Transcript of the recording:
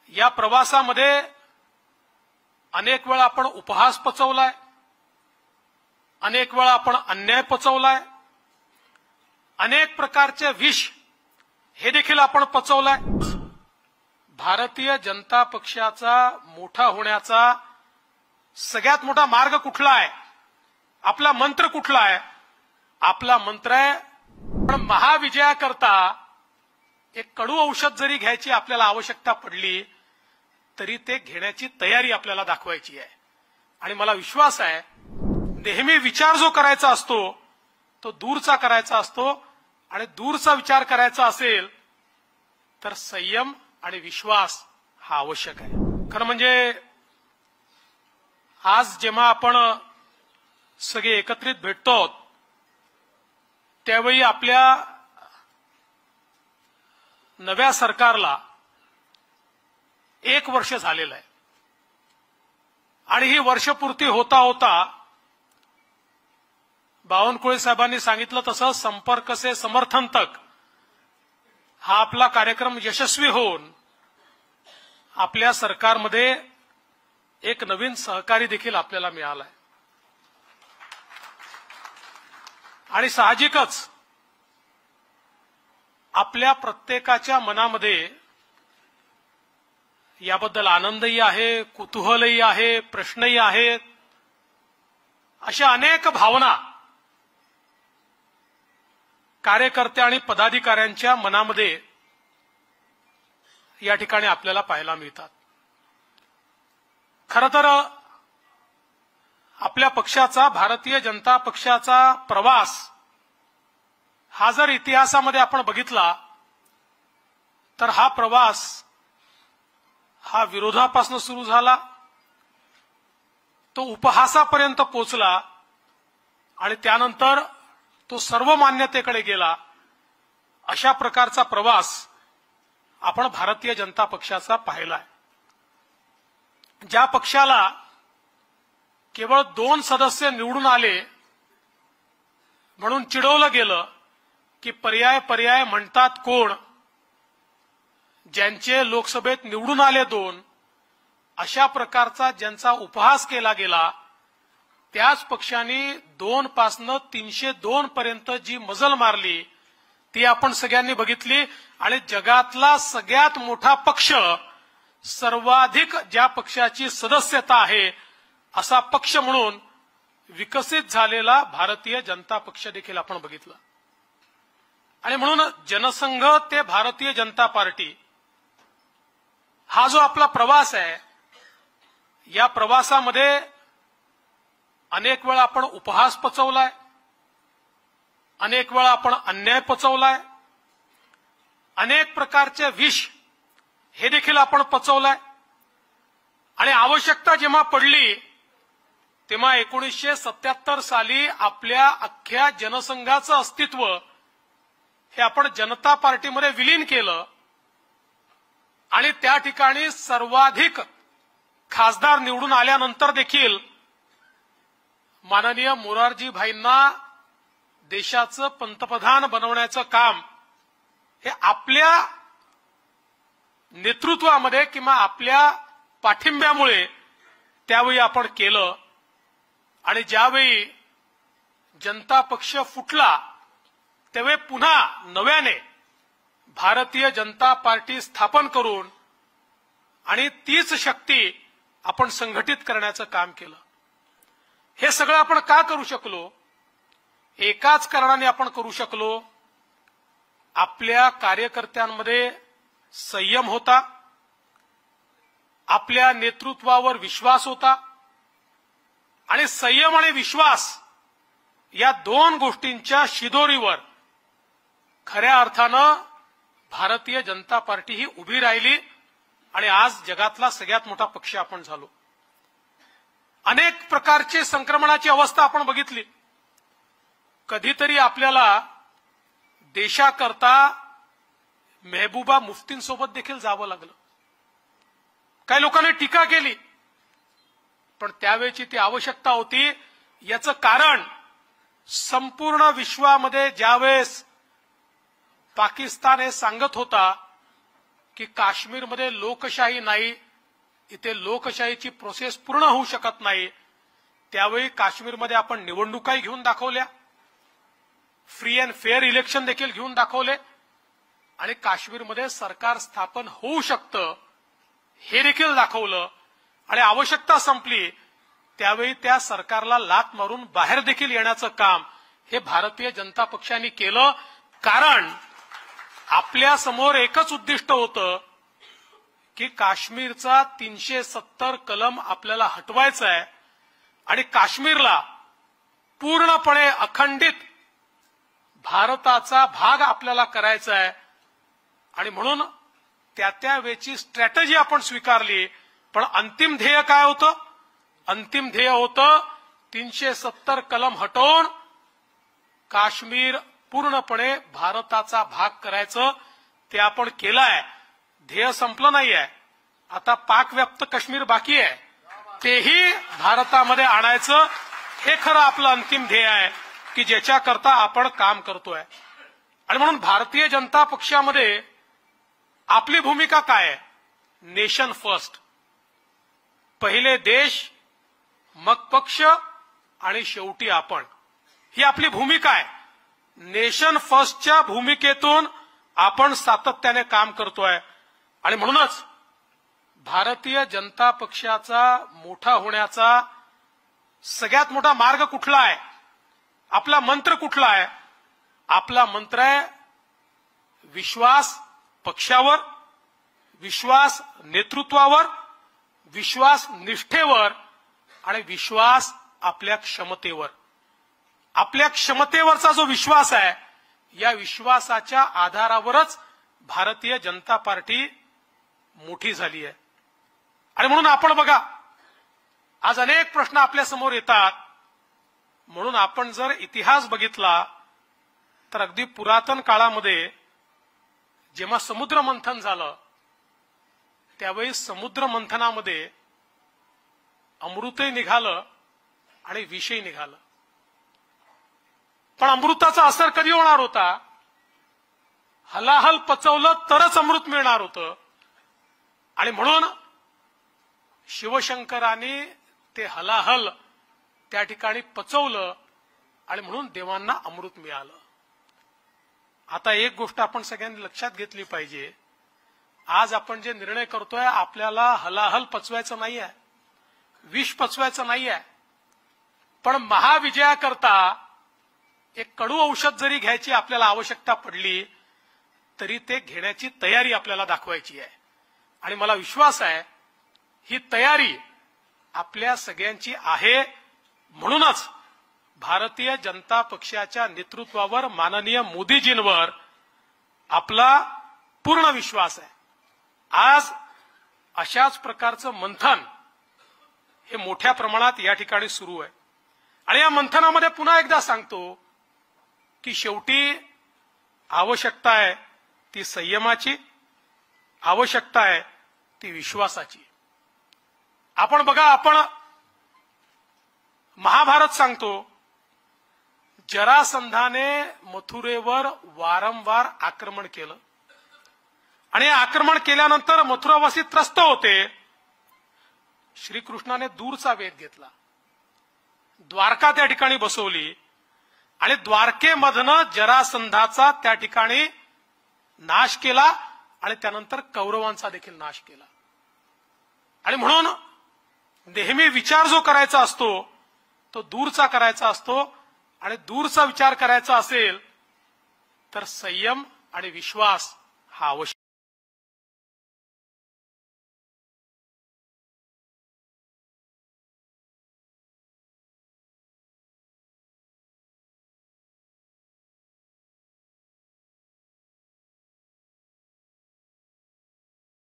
या प्रवासामध्ये अनेक वेळा आपण उपहास पचवलाय, अनेक वेळा आपण अन्याय पचवलाय, अनेक प्रकारचे विष हे देखील आपण पचवलाय। भारतीय जनता पक्षाचा मोठा होण्याचा सगळ्यात मोठा मार्ग कुठला आहे, आपला मंत्र कुठला आहे? आपला मंत्र आहे, पण महाविजयाकरता एक कडू औषध जरी घ्यायची आपल्याला आवश्यकता पडली तरी ते घेण्याची तयारी आपल्याला दाखवायची आहे। आणि मला विश्वास आहे, नेहमी विचार जो करायचा असतो तो दूरचा करायचा असतो, आणि दूरचा विचार करायचा असेल तर संयम आणि विश्वास हा आवश्यक आहे। खरं म्हणजे आज जेव्हा आपण सगळे एकत्रित भेटतो त्यावेळी आपल्या नव्या सरकारला 1 वर्ष झालेलं आहे, आणि ही वर्षपूर्ती होता होता बावनकुळे साहेबांनी सांगितलं तसं संपर्क से समर्थन तक हा आपला कार्यक्रम यशस्वी होऊन आपल्या सरकारमध्ये एक नवीन सहकारी देखील आपल्याला मिळालाय। आणि साहजिकच आपल्या प्रत्येकाच्या मनामध्ये याबद्दल आनंदही आहे, कुतूहलही आहे, प्रश्नही आहेत, अशा अनेक भावना कार्यकर्ते आणि पदाधिकाऱ्यांच्या मनामध्ये या ठिकाणी आपल्याला पाहायला मिळतात। खरं तर आपल्या पक्षाचा, भारतीय जनता पक्षाचा प्रवास हा जर इतिहासामध्ये आपण बघितला तर हा प्रवास हा विरोधापासून सुरू झाला, तो उपहासापर्यंत पोहोचला, आणि त्यानंतर तो सर्वमान्यतेकडे गेला। अशा प्रकारचा प्रवास आपण भारतीय जनता पक्षाचा पाहिला आहे। ज्या पक्षाला केवळ 2 सदस्य निवडून आले म्हणून चिडवलं गेलं की पर्याय म्हणतात कोण, ज्यांचे लोकसभेत निवडून आले 2, अशा प्रकारचा ज्यांचा उपहास केला गेला, त्याच पक्षाने 2 पासनं 302 पर्यंत जी मजल मारली ती आपण सगळ्यांनी बघितली। आणि जगातला सगळ्यात मोठा पक्ष, सर्वाधिक ज्या पक्षाची सदस्यता आहे असा पक्ष म्हणून विकसित झालेला भारतीय जनता पक्ष देखील आपण बघितला। आणि म्हणून जनसंघ ते भारतीय जनता पार्टी हा जो आपला प्रवास आहे, या प्रवासामध्ये अनेक वेळा आपण उपहास पचवलाय, अनेक वेळा आपण अन्याय पचवलाय, अनेक प्रकारचे विष हे देखील आपण पचवलाय। आणि आवश्यकता जेव्हा पडली तेव्हा 1977 साली आपल्या अख्ख्या जनसंघाचं अस्तित्व हे आपण जनता पार्टीमध्ये विलीन केलं, आणि त्या ठिकाणी सर्वाधिक खासदार निवडून आल्यानंतर देखील माननीय मोरारजी भाईंना देशाचं पंतप्रधान बनवण्याचं काम हे आपल्या नेतृत्वामध्ये किंवा आपल्या पाठिंब्यामुळे त्यावेळी आपण केलं। आणि ज्यावेळी जनता पक्ष फुटला त्यावेळी पुन्हा नव्याने भारतीय जनता पार्टी स्थापन करून आणि तीच शक्ती आपण संघटित करण्याचं काम केलं। हे सगळं आपण का करू शकलो? एकाच कारणाने आपण करू शकलो, आपल्या कार्यकर्त्यांमध्ये संयम होता, आपल्या नेतृत्वावर विश्वास होता, आणि संयम आणि विश्वास या 2 गोष्टींच्या शिदोरीवर खऱ्या अर्थानं भारतीय जनता पार्टी ही उभी राहिली, आणि आज जगातला सगळ्यात मोठा पक्ष आपण झालो। अनेक प्रकारची संक्रमणाची अवस्था आपण बघितली। कधीतरी आपल्याला देशाकरता मेहबूबा मुफ्तींसोबत देखील जावं लागलं, काही लोकांनी टीका केली, पण त्यावेळची ती आवश्यकता होती। याचं कारण संपूर्ण विश्वामध्ये ज्यावेळेस पाकिस्तान हे सांगत होता की काश्मीरमध्ये लोकशाही नाही, इथे लोकशाहीची प्रोसेस पूर्ण होऊ शकत नाही, त्यावेळी काश्मीरमध्ये आपण निवडणुकाही घेऊन दाखवल्या, फ्री अँड फेअर इलेक्शन देखील घेऊन दाखवले आणि काश्मीरमध्ये सरकार स्थापन होऊ शकतं हे देखील दाखवलं आणि आवश्यकता संपली त्यावेळी त्या सरकारला लाथ मारून बाहेर देखील येण्याचं काम हे भारतीय जनता पक्षाने केलं. कारण आपल्या समोर एकच उद्दिष्ट होतं की काश्मीरचा 370 कलम आपल्याला हटवायचा आहे आणि काश्मीरला पूर्णपणे अखंडित भारताचा भाग आपल्याला करायचा आहे. आणि म्हणून त्या वेळची स्ट्रॅटेजी आपण स्वीकारली. पण अंतिम ध्येय काय होतं? अंतिम ध्येय होतं 370 कलम हटवून काश्मीर पूर्णपणे भारताचा भाग करायचं. ते आपण केलं आहे. ध्येय संपलं नाहीये. आता पाकव्याप्त काश्मीर बाकी आहे, तेही भारतामध्ये आणायचं. हे खरं आपलं अंतिम ध्येय आहे की ज्याच्याकरता आपण काम करतोय. आणि म्हणून भारतीय जनता पक्षामध्ये आपली भूमिका काय आहे? Nation first. पहिले देश, मग पक्ष आणि शेवटी आपण, ही आपली भूमिका आहे. नेशन फर्स्टच्या भूमिकेतून आपण सातत्याने काम करतोय. आणि म्हणूनच भारतीय जनता पक्षाचा मोठा होण्याचा सगळ्यात मोठा मार्ग कुठला आहे? आपला मंत्र कुठला आहे? आपला मंत्र आहे विश्वास पक्षावर, विश्वास नेतृत्वावर, विश्वास निष्ठेवर आणि विश्वास आपल्या क्षमतेवर. आपल्या क्षमतेवरचा जो विश्वास आहे, या विश्वासाच्या आधारावरच भारतीय जनता पार्टी मोठी झाली आहे. आणि म्हणून आपण बघा, आज अनेक प्रश्न आपल्या समोर येतात. म्हणून आपण जर इतिहास बघितला तर अगदी पुरातन काळामध्ये जेव्हा समुद्र मंथन झालं त्यावेळी समुद्र मंथनामध्ये अमृतही निघालं आणि विषही निघालं. पण अमृताचा असर कधी होणार होता? हलाहल पचवलं तरच अमृत मिळणार होतं. आणि म्हणून शिवशंकरांनी ते हलाहल त्या ठिकाणी पचवलं आणि म्हणून देवांना अमृत मिळालं. आता एक गोष्ट आपण सगळ्यांनी लक्षात घेतली पाहिजे. आज आपण जे निर्णय करतोय, आपल्याला हलाहल पचवायचं नाहीये, विष पचवायचं नाहीये. पण महाविजयाकरता एक कडू औषध जरी घ्यायची आपल्याला आवश्यकता पडली तरी ते घेण्याची तयारी आपल्याला दाखवायची आहे. आणि मला विश्वास आहे ही तयारी आपल्या सगळ्यांची आहे. म्हणूनच भारतीय जनता पक्षाच्या नेतृत्वावर, माननीय मोदीजींवर आपला पूर्ण विश्वास आहे. आज अशाच प्रकारचं मंथन हे मोठ्या प्रमाणात या ठिकाणी सुरू आहे. आणि या मंथनामध्ये पुन्हा एकदा सांगतो की शेवटी आवश्यकता आहे ती संयमाची, आवश्यकता आहे ती विश्वासाची. आपण बघा, आपण महाभारत सांगतो, जरासंधाने मथुरेवर वारंवार आक्रमण केलं आणि आक्रमण केल्यानंतर मथुरावासी त्रस्त होते. श्रीकृष्णाने दूरचा वेध घेतला, द्वारका त्या ठिकाणी बसवली आणि द्वारकेमधनं जरासंधाचा त्या ठिकाणी नाश केला आणि त्यानंतर कौरवांचा देखील नाश केला. आणि म्हणून नेहमी विचार जो करायचा असतो तो दूरचा करायचा असतो. आणि दूरचा विचार करायचा असेल तर संयम आणि विश्वास हा आवश्यक.